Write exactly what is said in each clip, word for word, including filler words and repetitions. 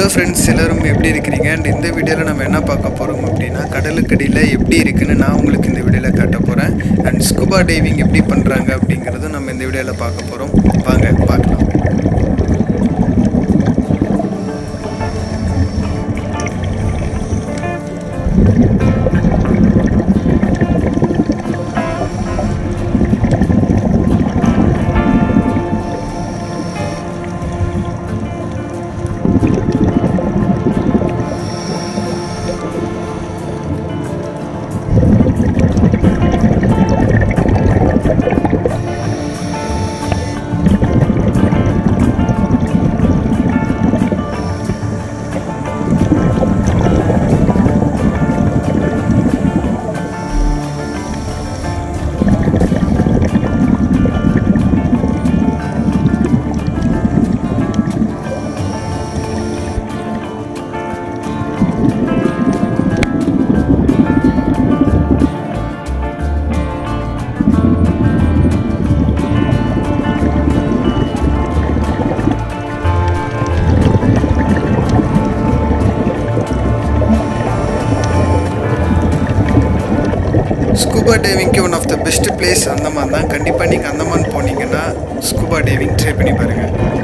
friends, எல்லாரும் எப்படி இருக்கீங்க? and இந்த வீடியோல நம்ம என்ன பார்க்க போறோம் அப்படினா கடலுக்கடியில எப்படி இருக்குன்னு நான் உங்களுக்கு இந்த வீடியோல காட்ட போறேன். and scuba diving எப்படி பண்றாங்க அப்படிங்கறது நம்ம இந்த வீடியோல பார்க்க போறோம். வாங்க பார்க்கலாம். Scuba diving one of the best place Andaman தான். கண்டிப்பா நீங்க அந்தமான் போனீங்கன்னா scuba diving ட்ரை பண்ணி பாருங்க.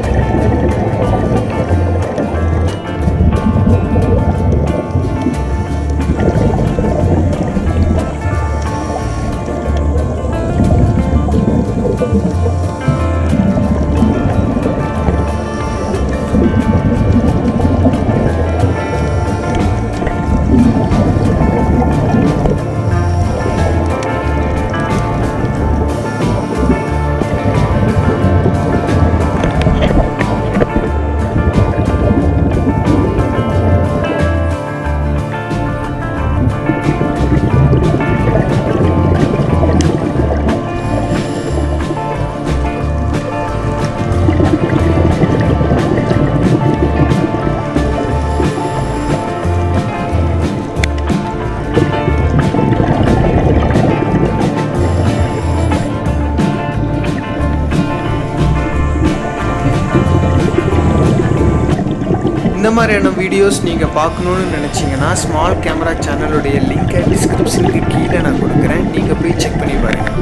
இந்த மாதிரியான வீடியோஸ் நீங்கள் பார்க்கணுன்னு நினச்சிங்கன்னா ஸ்மால் கேமரா சேனலுடைய லிங்கை டிஸ்கிரிப்ஷனுக்கு கீழே நான் கொடுக்குறேன். நீங்கள் போய் செக் பண்ணி பாருங்கள்.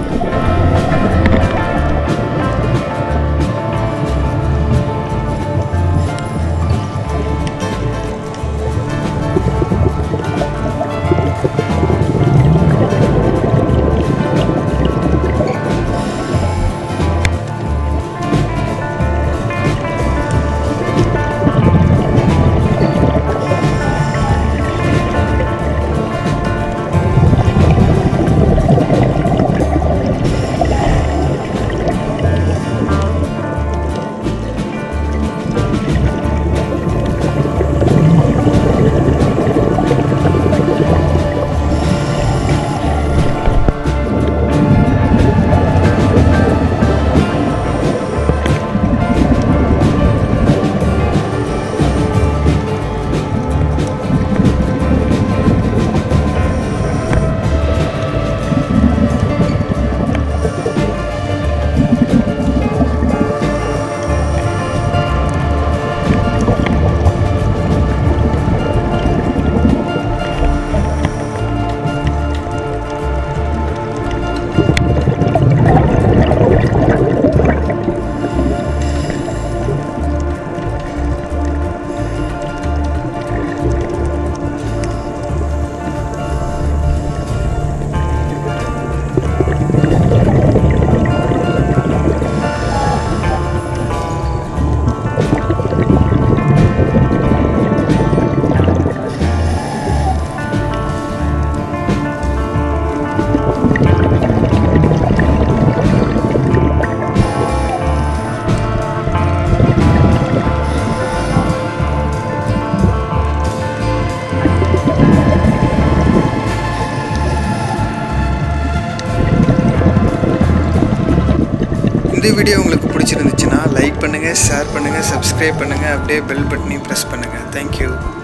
இந்த வீடியோ உங்களுக்கு பிடிச்சிருந்துச்சுன்னா லைக் பண்ணுங்கள், ஷேர் பண்ணுங்கள், சப்ஸ்கிரைப் பண்ணுங்கள், அப்படியே பெல் பட்டனையும் ப்ரெஸ் பண்ணுங்கள். தேங்க்யூ.